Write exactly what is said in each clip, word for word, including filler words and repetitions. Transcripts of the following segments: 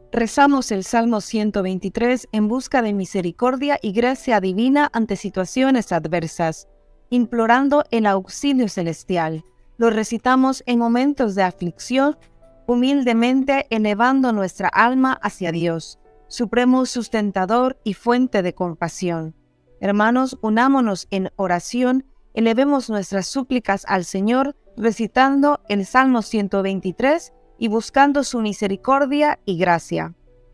Rezamos el Salmo ciento veintitrés en busca de misericordia y gracia divina ante situaciones adversas, implorando el auxilio celestial. Lo recitamos en momentos de aflicción, humildemente elevando nuestra alma hacia Dios, supremo sustentador y fuente de compasión. Hermanos, unámonos en oración, elevemos nuestras súplicas al Señor, recitando el Salmo ciento veintitrés y buscando su misericordia y gracia.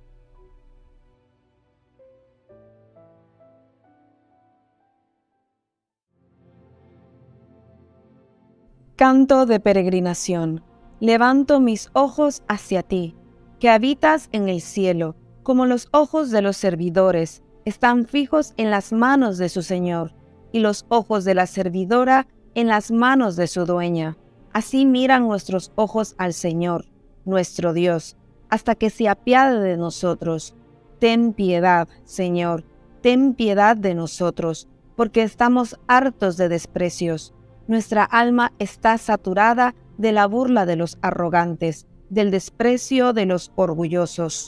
Canto de peregrinación. Levanto mis ojos hacia ti, que habitas en el cielo, como los ojos de los servidores, están fijos en las manos de su Señor, y los ojos de la servidora en las manos de su dueña. Así miran nuestros ojos al Señor, nuestro Dios, hasta que se apiade de nosotros. Ten piedad, Señor, ten piedad de nosotros, porque estamos hartos de desprecios. Nuestra alma está saturada de la burla de los arrogantes, del desprecio de los orgullosos.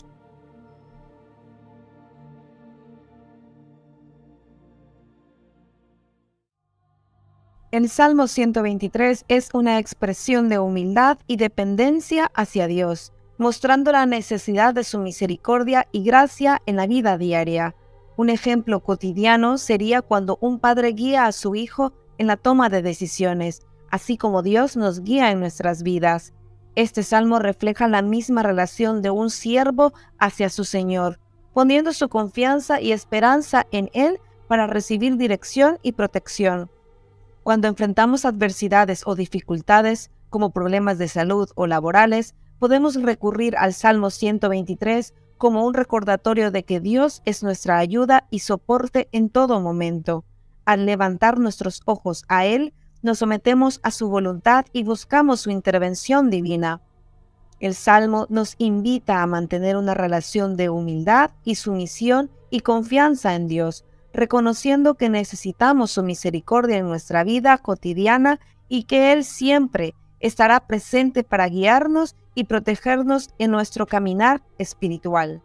El Salmo ciento veintitrés es una expresión de humildad y dependencia hacia Dios, mostrando la necesidad de su misericordia y gracia en la vida diaria. Un ejemplo cotidiano sería cuando un padre guía a su hijo en la toma de decisiones, así como Dios nos guía en nuestras vidas. Este salmo refleja la misma relación de un siervo hacia su Señor, poniendo su confianza y esperanza en Él para recibir dirección y protección. Cuando enfrentamos adversidades o dificultades, como problemas de salud o laborales, podemos recurrir al Salmo ciento veintitrés como un recordatorio de que Dios es nuestra ayuda y soporte en todo momento. Al levantar nuestros ojos a Él, nos sometemos a su voluntad y buscamos su intervención divina. El Salmo nos invita a mantener una relación de humildad y sumisión y confianza en Dios, reconociendo que necesitamos su misericordia en nuestra vida cotidiana y que Él siempre estará presente para guiarnos y protegernos en nuestro caminar espiritual.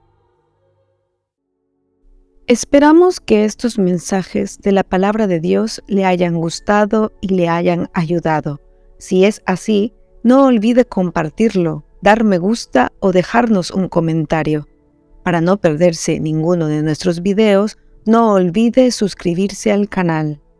Esperamos que estos mensajes de la palabra de Dios le hayan gustado y le hayan ayudado. Si es así, no olvide compartirlo, dar me gusta o dejarnos un comentario. Para no perderse ninguno de nuestros videos, no olvide suscribirse al canal.